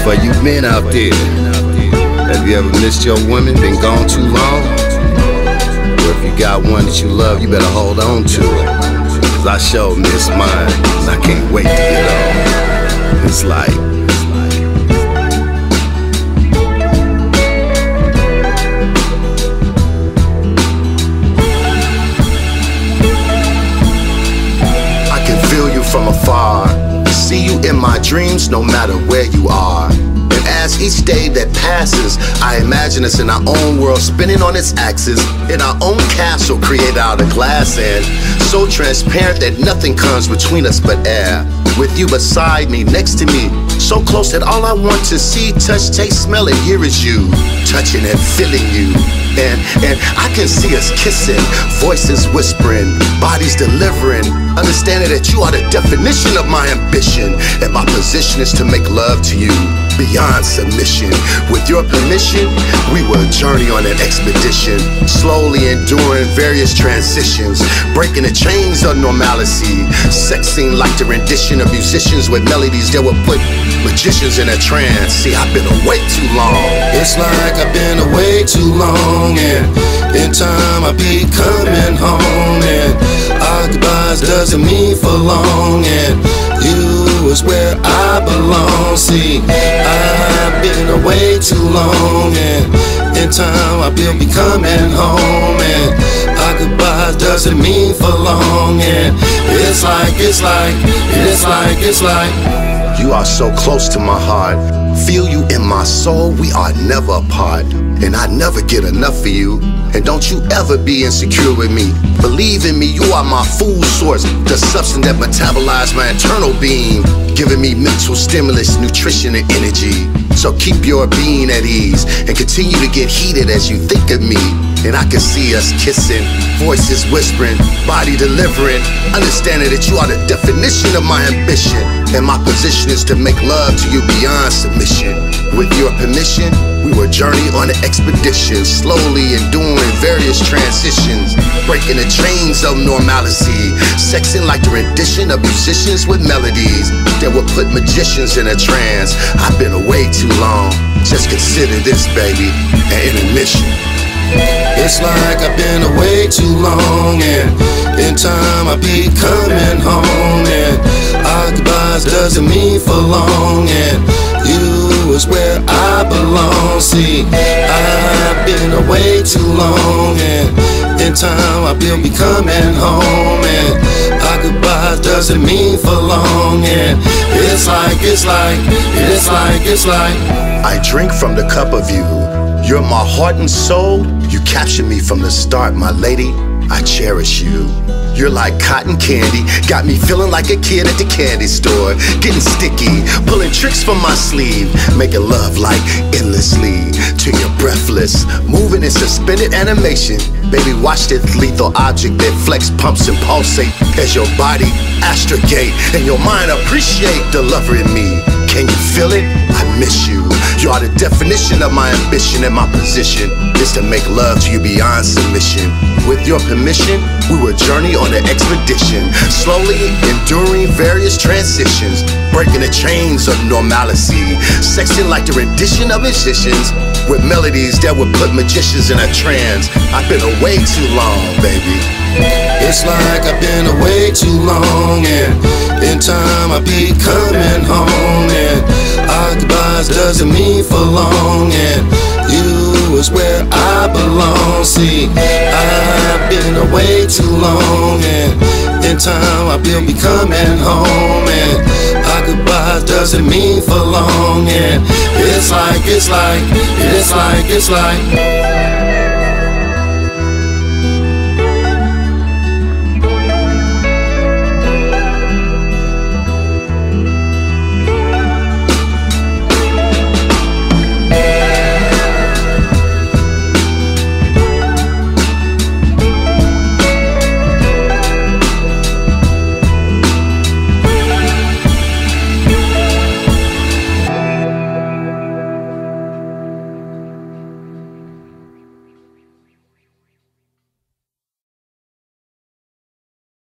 For you men out there, have you ever missed your woman, been gone too long? Or if you got one that you love, you better hold on to it. Cause I sure miss mine, and I can't wait to get on. It's like I can feel you from afar, see you in my dreams no matter where you are. And as each day that passes, I imagine us in our own world spinning on its axis, in our own castle created out of glass and so transparent that nothing comes between us but air. With you beside me, next to me, so close that all I want to see, touch, taste, smell, and hear is you, touching and feeling you. And I can see us kissing, voices whispering, bodies delivering, understanding that you are the definition of my ambition, and my position is to make love to you beyond submission. With your permission, we will journey on an expedition, slowly enduring various transitions, breaking the chains of normalcy, sexing like the rendition of musicians with melodies that will put magicians in a trance. See, I've been away too long. It's like I've been away too long, and in time I'll be coming home, and our goodbyes doesn't mean for long, and you is where I belong. See, I've been away too long, and in time I will be coming home, and our goodbyes doesn't mean for long, and it's like you are so close to my heart, feel you in my soul, we are never apart, and I never get enough of you. And don't you ever be insecure with me. Believe in me, you are my food source, the substance that metabolizes my internal being, giving me mental stimulus, nutrition, and energy. So keep your being at ease and continue to get heated as you think of me. And I can see us kissing, voices whispering, body delivering, understanding that you are the definition of my ambition, and my position is to make love to you beyond submission. With your permission, we will journey on an expedition, slowly enduring various transitions, breaking the chains of normalcy, sexing like the rendition of musicians with melodies that will put magicians in a trance. I've been away too long, just consider this, baby, an intermission. It's like I've been away too long, and in time I'll be coming home, and our goodbyes doesn't mean for long, and you is where I belong. See, I've been away too long, and in time I will be coming home, and our goodbyes doesn't mean for long, and it's like I drink from the cup of you. You're my heart and soul, you captured me from the start, my lady, I cherish you. You're like cotton candy, got me feeling like a kid at the candy store, getting sticky, pulling tricks from my sleeve, making love like endlessly, till you're breathless, moving in suspended animation. Baby, watch this lethal object that flex, pumps, and pulsate as your body astrogate, and your mind appreciate the lover in me. Can you feel it? I miss you. You are the definition of my ambition, and my position is to make love to you beyond submission. With your permission, we will journey on an expedition, slowly enduring various transitions, breaking the chains of normalcy, sexing like the rendition of musicians with melodies that would put magicians in a trance. I've been away too long, baby. It's like I've been away too long, and in time I'll be coming home, and our goodbyes doesn't mean for long, and you is where I belong. See, I've been away too long, and in time I will be coming home, and our goodbyes doesn't mean for long, and it's like